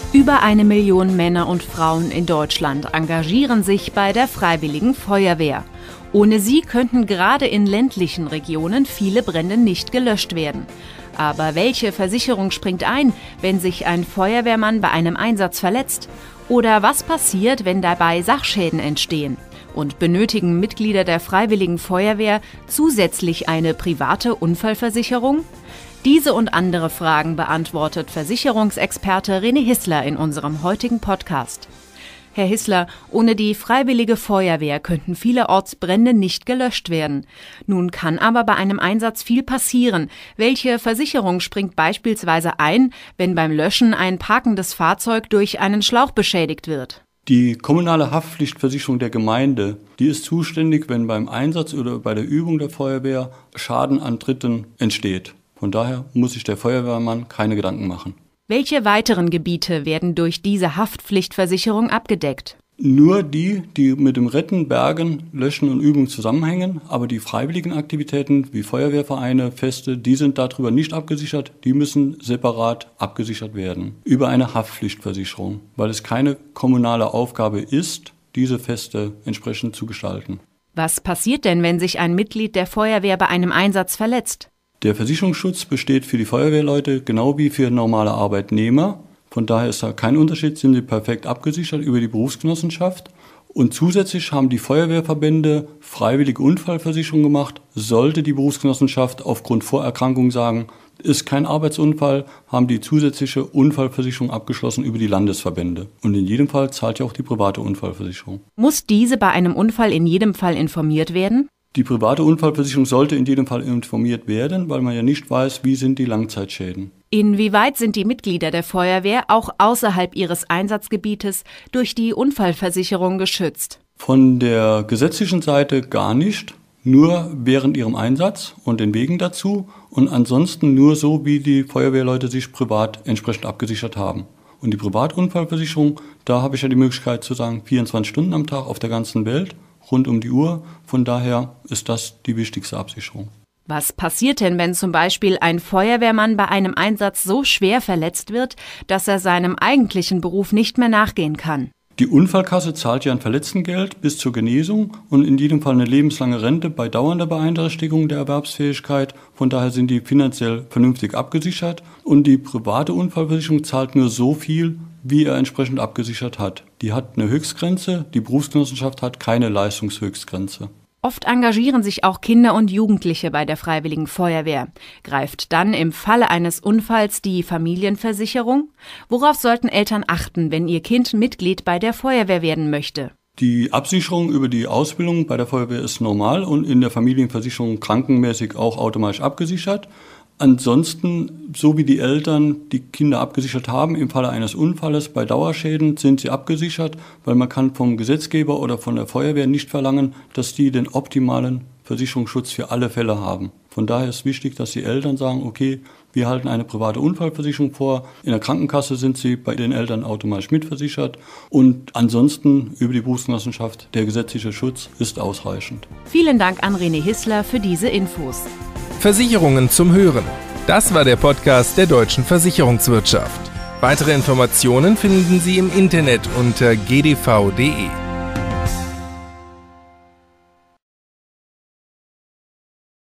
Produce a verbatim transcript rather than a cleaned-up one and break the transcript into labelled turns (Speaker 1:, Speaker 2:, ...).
Speaker 1: Über eine Million Männer und Frauen in Deutschland engagieren sich bei der Freiwilligen Feuerwehr. Ohne sie könnten gerade in ländlichen Regionen viele Brände nicht gelöscht werden. Aber welche Versicherung springt ein, wenn sich ein Feuerwehrmann bei einem Einsatz verletzt? Oder was passiert, wenn dabei Sachschäden entstehen? Und benötigen Mitglieder der Freiwilligen Feuerwehr zusätzlich eine private Unfallversicherung? Diese und andere Fragen beantwortet Versicherungsexperte René Hissler in unserem heutigen Podcast. Herr Hissler, ohne die Freiwillige Feuerwehr könnten vielerorts Brände nicht gelöscht werden. Nun kann aber bei einem Einsatz viel passieren. Welche Versicherung springt beispielsweise ein, wenn beim Löschen ein parkendes Fahrzeug durch einen Schlauch beschädigt wird?
Speaker 2: Die kommunale Haftpflichtversicherung der Gemeinde, die ist zuständig, wenn beim Einsatz oder bei der Übung der Feuerwehr Schaden an Dritten entsteht. Von daher muss sich der Feuerwehrmann keine Gedanken machen.
Speaker 1: Welche weiteren Gebiete werden durch diese Haftpflichtversicherung abgedeckt?
Speaker 2: Nur die, die mit dem Retten, Bergen, Löschen und Übung zusammenhängen, aber die freiwilligen Aktivitäten wie Feuerwehrvereine, Feste, die sind darüber nicht abgesichert, die müssen separat abgesichert werden über eine Haftpflichtversicherung, weil es keine kommunale Aufgabe ist, diese Feste entsprechend zu gestalten.
Speaker 1: Was passiert denn, wenn sich ein Mitglied der Feuerwehr bei einem Einsatz verletzt?
Speaker 2: Der Versicherungsschutz besteht für die Feuerwehrleute genau wie für normale Arbeitnehmer. Von daher ist da kein Unterschied, sind sie perfekt abgesichert über die Berufsgenossenschaft. Und zusätzlich haben die Feuerwehrverbände freiwillige Unfallversicherung gemacht. Sollte die Berufsgenossenschaft aufgrund Vorerkrankung sagen, ist kein Arbeitsunfall, haben die zusätzliche Unfallversicherung abgeschlossen über die Landesverbände. Und in jedem Fall zahlt ja auch die private Unfallversicherung.
Speaker 1: Muss diese bei einem Unfall in jedem Fall informiert werden?
Speaker 2: Die private Unfallversicherung sollte in jedem Fall informiert werden, weil man ja nicht weiß, wie sind die Langzeitschäden.
Speaker 1: Inwieweit sind die Mitglieder der Feuerwehr auch außerhalb ihres Einsatzgebietes durch die Unfallversicherung geschützt?
Speaker 2: Von der gesetzlichen Seite gar nicht, nur während ihrem Einsatz und den Wegen dazu und ansonsten nur so, wie die Feuerwehrleute sich privat entsprechend abgesichert haben. Und die Privatunfallversicherung, da habe ich ja die Möglichkeit zu sagen, vierundzwanzig Stunden am Tag auf der ganzen Welt, rund um die Uhr. Von daher ist das die wichtigste Absicherung.
Speaker 1: Was passiert denn, wenn zum Beispiel ein Feuerwehrmann bei einem Einsatz so schwer verletzt wird, dass er seinem eigentlichen Beruf nicht mehr nachgehen kann?
Speaker 2: Die Unfallkasse zahlt ja ein Verletztengeld bis zur Genesung und in jedem Fall eine lebenslange Rente bei dauernder Beeinträchtigung der Erwerbsfähigkeit. Von daher sind die finanziell vernünftig abgesichert und die private Unfallversicherung zahlt nur so viel, wie er entsprechend abgesichert hat. Die hat eine Höchstgrenze, die Berufsgenossenschaft hat keine Leistungshöchstgrenze.
Speaker 1: Oft engagieren sich auch Kinder und Jugendliche bei der Freiwilligen Feuerwehr. Greift dann im Falle eines Unfalls die Familienversicherung? Worauf sollten Eltern achten, wenn ihr Kind Mitglied bei der Feuerwehr werden möchte?
Speaker 2: Die Absicherung über die Ausbildung bei der Feuerwehr ist normal und in der Familienversicherung krankenmäßig auch automatisch abgesichert. Ansonsten, so wie die Eltern die Kinder abgesichert haben, im Falle eines Unfalles bei Dauerschäden sind sie abgesichert, weil man kann vom Gesetzgeber oder von der Feuerwehr nicht verlangen, dass die den optimalen Versicherungsschutz für alle Fälle haben. Von daher ist wichtig, dass die Eltern sagen, okay, wir halten eine private Unfallversicherung vor. In der Krankenkasse sind sie bei den Eltern automatisch mitversichert. Und ansonsten über die Berufsgenossenschaft, der gesetzliche Schutz ist ausreichend.
Speaker 1: Vielen Dank an René Hissler für diese Infos.
Speaker 3: Versicherungen zum Hören. Das war der Podcast der Deutschen Versicherungswirtschaft. Weitere Informationen finden Sie im Internet unter g d v punkt d e.